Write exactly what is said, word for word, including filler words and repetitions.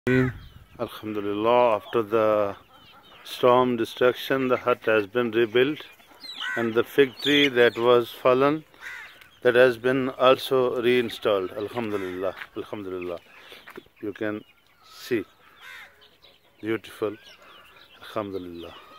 Alhamdulillah, after the storm destruction, the hut has been rebuilt, and the fig tree that was fallen, that has been also reinstalled. Alhamdulillah, Alhamdulillah. You can see, beautiful. Alhamdulillah.